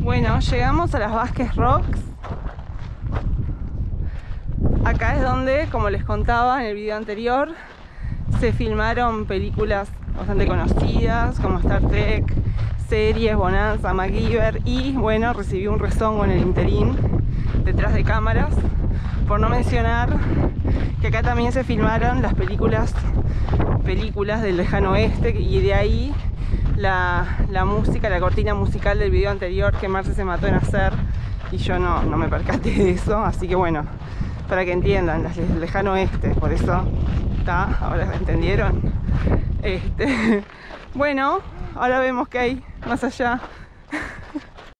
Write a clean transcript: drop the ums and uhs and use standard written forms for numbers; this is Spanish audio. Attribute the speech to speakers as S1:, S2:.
S1: Bueno, llegamos a las Vázquez Rocks. Acá es donde, como les contaba en el video anterior, se filmaron películas bastante conocidas como Star Trek, series, Bonanza, MacGyver, y bueno, recibí un rezongo en el interín detrás de cámaras, por no mencionar que acá también se filmaron las películas del lejano oeste, y de ahí la música, la cortina musical del video anterior que Marce se mató en hacer, y yo no me percaté de eso, así que bueno, para que entiendan, las del lejano oeste, por eso está, ahora entendieron. Bueno, ahora vemos qué hay más allá.